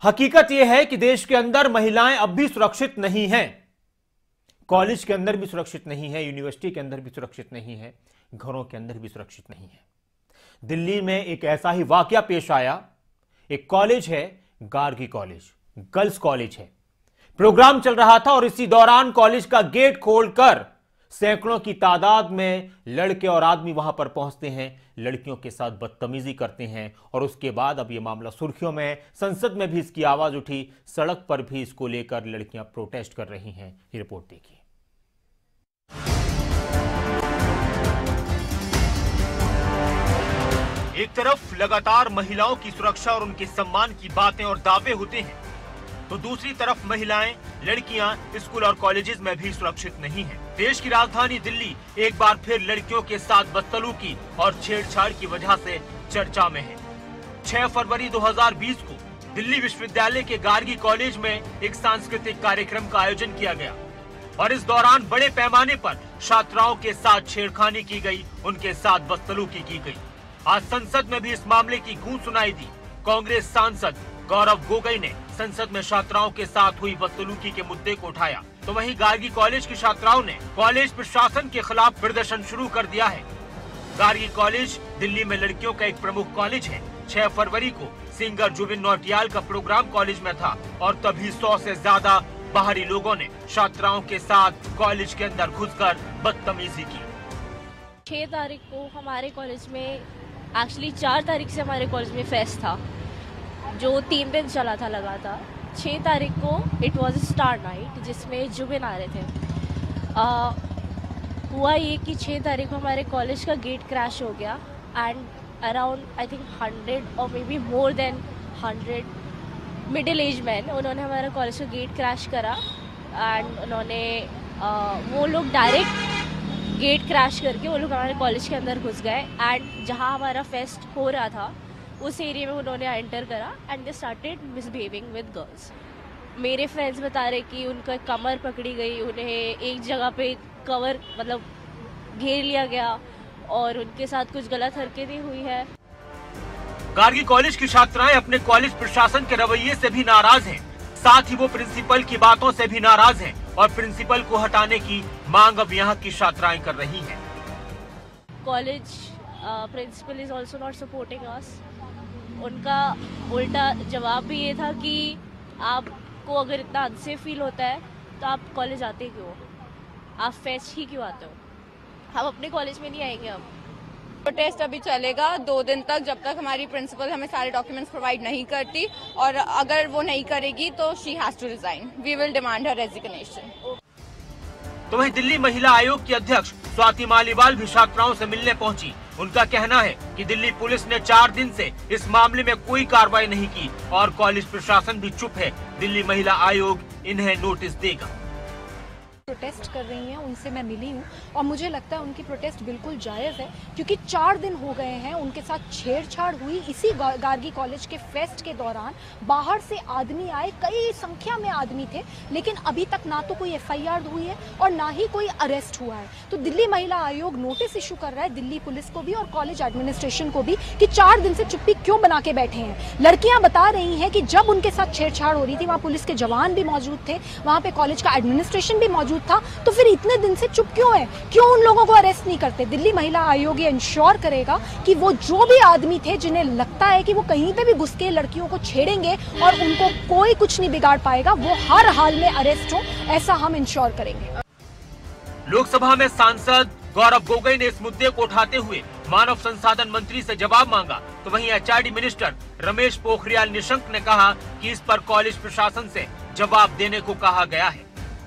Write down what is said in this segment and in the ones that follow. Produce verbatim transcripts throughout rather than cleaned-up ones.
हकीकत यह है कि देश के अंदर महिलाएं अब भी सुरक्षित नहीं हैं। कॉलेज के अंदर भी सुरक्षित नहीं है, यूनिवर्सिटी के अंदर भी सुरक्षित नहीं है, घरों के अंदर भी सुरक्षित नहीं है। दिल्ली में एक ऐसा ही वाकया पेश आया। एक कॉलेज है, गार्गी कॉलेज, गर्ल्स कॉलेज है। प्रोग्राम चल रहा था और इसी दौरान कॉलेज का गेट खोलकर सैकड़ों की तादाद में लड़के और आदमी वहां पर पहुंचते हैं, लड़कियों के साथ बदतमीजी करते हैं। और उसके बाद अब यह मामला सुर्खियों में, संसद में भी इसकी आवाज उठी, सड़क पर भी इसको लेकर लड़कियां प्रोटेस्ट कर रही हैं। ये रिपोर्ट देखिए। एक तरफ लगातार महिलाओं की सुरक्षा और उनके सम्मान की बातें और दावे होते हैं, तो दूसरी तरफ महिलाएं, लड़कियां स्कूल और कॉलेजेस में भी सुरक्षित नहीं हैं। देश की राजधानी दिल्ली एक बार फिर लड़कियों के साथ बदसलूकी और छेड़छाड़ की वजह से चर्चा में है। छह फरवरी दो हज़ार बीस को दिल्ली विश्वविद्यालय के गार्गी कॉलेज में एक सांस्कृतिक कार्यक्रम का आयोजन किया गया और इस दौरान बड़े पैमाने पर छात्राओं के साथ छेड़खानी की गई, उनके साथ बदसलूकी की गई। आज संसद में भी इस मामले की गूंज सुनाई दी। कांग्रेस सांसद गौरव गोगोई ने संसद में छात्राओं के साथ हुई बदसलूकी के मुद्दे को उठाया, तो वहीं गार्गी कॉलेज की छात्राओं ने कॉलेज प्रशासन के खिलाफ प्रदर्शन शुरू कर दिया है। गार्गी कॉलेज दिल्ली में लड़कियों का एक प्रमुख कॉलेज है। छह फरवरी को सिंगर जुबिन नौटियाल का प्रोग्राम कॉलेज में था और तभी सौ से ज्यादा बाहरी लोगों ने छात्राओं के साथ कॉलेज के अंदर घुसकर बदतमीजी की। छह तारीख को हमारे कॉलेज में, एक्चुअली चार तारीख से हमारे कॉलेज में फेस्ट था जो तीन दिन चला था लगातार। छह तारीख को इट वाज स्टार नाइट जिसमें जुबिन आ रहे थे। आ, हुआ ये कि छह तारीख को हमारे कॉलेज का गेट क्रैश हो गया and around I think hundred और may be more than hundred middle age man, उन्होंने हमारा कॉलेज का गेट क्रैश करा एंड उन्होंने आ, वो लोग डायरेक्ट गेट क्रैश करके वो लोग हमारे कॉलेज के अंदर घुस गए एंड जहाँ हमारा फेस्ट हो रहा था उस एरिया में उन्होंने एंटर करा and they started misbehaving with girls. मेरे फ्रेंड्स बता रहे कि उनका कमर पकड़ी गई, उन्हें एक जगह पे कवर मतलब घेर लिया गया और उनके साथ कुछ गलत हरकतें हुई है। गार्गी कॉलेज की छात्राएं अपने कॉलेज प्रशासन के रवैये से भी नाराज हैं, साथ ही वो प्रिंसिपल की बातों से भी नाराज हैं और प्रिंसिपल को हटाने की मांग अब यहाँ की छात्राएं कर रही हैं। College principal is also not supporting us. उनका उल्टा जवाब भी ये था कि आपको अगर इतना अनसेफ फील होता है तो आप कॉलेज आते क्यों, आप फेस्ट ही क्यों आते हो, हम अपने कॉलेज में नहीं आएंगे। अब प्रोटेस्ट अभी चलेगा दो दिन तक, जब तक हमारी प्रिंसिपल हमें सारे डॉक्यूमेंट्स प्रोवाइड नहीं करती, और अगर वो नहीं करेगी तो she has to resign. We will demand her resignation. तो वहीं दिल्ली महिला आयोग की अध्यक्ष स्वाति मालीवाल भी छात्राओं से मिलने पहुंची। उनका कहना है कि दिल्ली पुलिस ने चार दिन से इस मामले में कोई कार्रवाई नहीं की और कॉलेज प्रशासन भी चुप है। दिल्ली महिला आयोग इन्हें नोटिस देगा। प्रोटेस्ट कर रही हैं, उनसे मैं मिली हूँ और मुझे लगता है उनकी प्रोटेस्ट बिल्कुल जायज़ है, क्योंकि चार दिन हो गए हैं उनके साथ छेड़छाड़ हुई। इसी गार्गी कॉलेज के फेस्ट के दौरान बाहर से आदमी आए, कई संख्या में आदमी थे, लेकिन अभी तक ना तो कोई एफ आई आर हुई है और ना ही कोई अरेस्ट हुआ है। तो दिल्ली महिला आयोग नोटिस इशू कर रहा है दिल्ली पुलिस को भी और कॉलेज एडमिनिस्ट्रेशन को भी कि चार दिन से चुप्पी क्यों बना के बैठे हैं। लड़कियां बता रही हैं कि जब उनके साथ छेड़छाड़ हो रही थी वहाँ पुलिस के जवान भी मौजूद थे, वहाँ पे कॉलेज का एडमिनिस्ट्रेशन भी मौजूद था, तो फिर इतने दिन से चुप क्यों है, क्यों उन लोगों को अरेस्ट नहीं करते। दिल्ली महिला आयोग ये इंश्योर करेगा कि वो जो भी आदमी थे जिन्हें लगता है कि वो कहीं पे भी घुस के लड़कियों को छेड़ेंगे और उनको कोई कुछ नहीं बिगाड़ पाएगा, वो हर हाल में अरेस्ट हो, ऐसा हम इंश्योर करेंगे। लोकसभा में सांसद गौरव गोगोई ने इस मुद्दे को उठाते हुए मानव संसाधन मंत्री से जवाब मांगा, तो वहीं H R D minister Ramesh Pokhriyal Nishank ने कहा कि इस पर कॉलेज प्रशासन से जवाब देने को कहा गया है।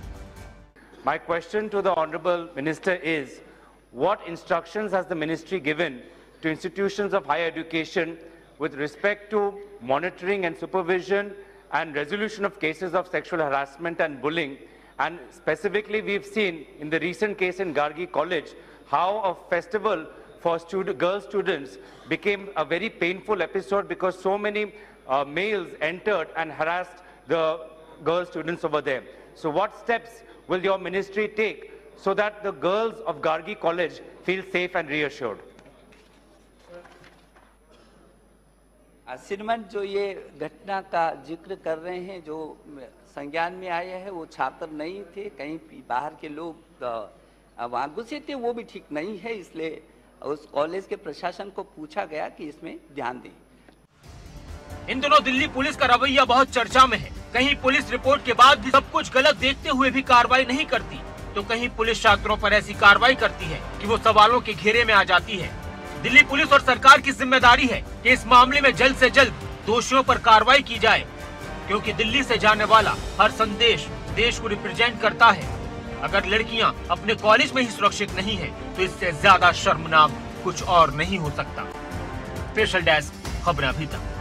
My question to the Honorable Minister is, what instructions has the Ministry given to institutions of higher education with respect to monitoring and supervision and resolution of cases of sexual harassment and bullying? And specifically, we've seen in the recent case in Gargi College how a festival for student, girl students became a very painful episode because so many uh, males entered and harassed the girl students over there. So what steps will your ministry take so that the girls of Gargi College feel safe and reassured? श्रीमान जो ये घटना का जिक्र कर रहे हैं, जो संज्ञान में आया है, वो छात्र नहीं थे, कहीं बाहर के लोग वहाँ घुसे थे, वो भी ठीक नहीं है। इसलिए उस कॉलेज के प्रशासन को पूछा गया कि इसमें ध्यान दें। इन दिनों दिल्ली पुलिस का रवैया बहुत चर्चा में है। कहीं पुलिस रिपोर्ट के बाद भी सब कुछ गलत देखते हुए भी कार्रवाई नहीं करती, तो कहीं पुलिस छात्रों पर ऐसी कार्रवाई करती है कि वो सवालों के घेरे में आ जाती है। दिल्ली पुलिस और सरकार की जिम्मेदारी है कि इस मामले में जल्द से जल्द दोषियों पर कार्रवाई की जाए, क्योंकि दिल्ली से जाने वाला हर संदेश देश को रिप्रेजेंट करता है। अगर लड़कियां अपने कॉलेज में ही सुरक्षित नहीं है, तो इससे ज्यादा शर्मनाक कुछ और नहीं हो सकता। स्पेशल डेस्क, खबरें अभी तक।